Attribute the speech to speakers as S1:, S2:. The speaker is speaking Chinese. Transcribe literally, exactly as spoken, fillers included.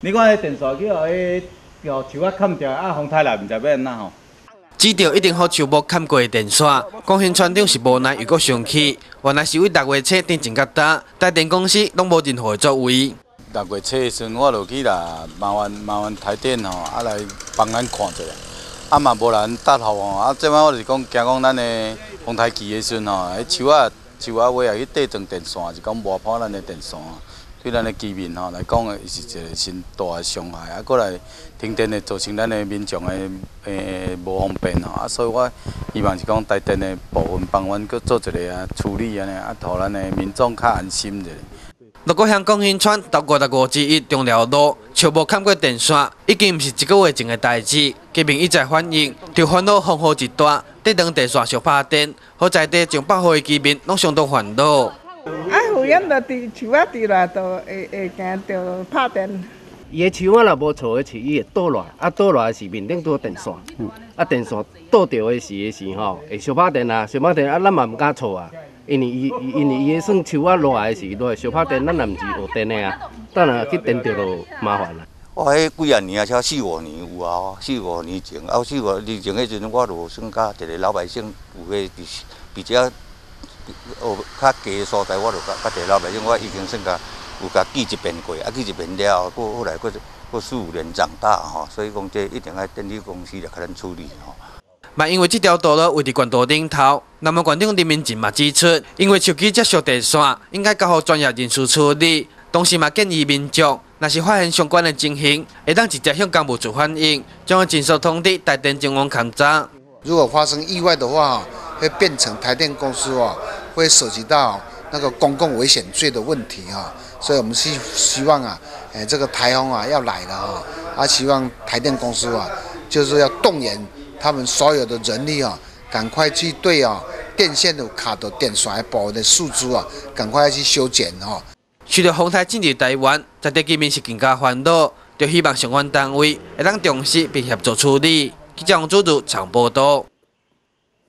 S1: 你看迄电线去互迄互树仔砍掉，啊风台来，毋知要安怎吼。
S2: 指着一定互树木砍过的电线，高雄村长是无奈又搁生气，原来是为六月初定情甲打，台电公司拢无任何的作为。
S3: 六月初的时阵，我落去啦，麻烦麻烦台电吼，啊来帮咱看一下，啊嘛无人答复吼，啊即摆我就是讲，惊讲咱的风台期的时阵吼，迄树仔树仔尾也去缀装电线，是讲磨破咱的电线。 对咱的居民吼来讲，是一个真大的伤害，啊，过来停电的造成咱的民众的诶无方便吼，啊，所以我希望是讲台电的部分帮阮搁做一个啊处理安尼，啊，互咱的民众较安心者。
S2: 如果向高雄村到五十五之一中寮路树木砍过电线，已经毋是一个月前的代志，居民一再反映，就烦恼风雨一大，地长电线小拍电，好在地上百户的居民拢相当烦恼。
S4: 啊，污染就伫树仔伫内，就会会惊着拍电。
S5: 伊个树仔若无错的是，伊会倒落，啊倒落是面顶拄电线，嗯、啊电线倒着的是的是吼，会小拍电啊，小拍电啊，咱嘛毋敢错啊，因为伊因为伊个算树仔落来的是落小拍电，咱也毋是学电的啊，等下去电着就麻烦啦。
S6: 我迄几啊年啊，才四五年有啊，四五年前，啊四五年前迄阵，我就算甲一个老百姓有迄比比较。 哦，较低的所在，我就甲甲地老百姓，我已经算甲有甲记一遍过，啊记一遍了后，过后来过过四五年长大吼，所以讲这一定要电力公司来甲咱处理吼。
S2: 嘛，因为这条道路位伫县道顶头，南门县长林明进嘛指出，因为树枝接触电线，应该交予专业人士处理。同时嘛建议民众，若是发现相关的情形，会当直接向公务处反映，将会尽速通知台电警方勘查。
S7: 如果发生意外的话，会变成台电公司哦，会涉及到那个公共危险罪的问题哈，所以我们希希望啊，哎，这个台风啊要来了哈，啊，希望台电公司啊，就是要动员他们所有的人力啊，赶快去对啊电线有卡到电线的部分的树枝啊，赶快去修剪哈。
S2: 随着风台进入台湾，在地居民是更加烦恼，就希望相关单位会当重视并协助处理。记者王主持长报道。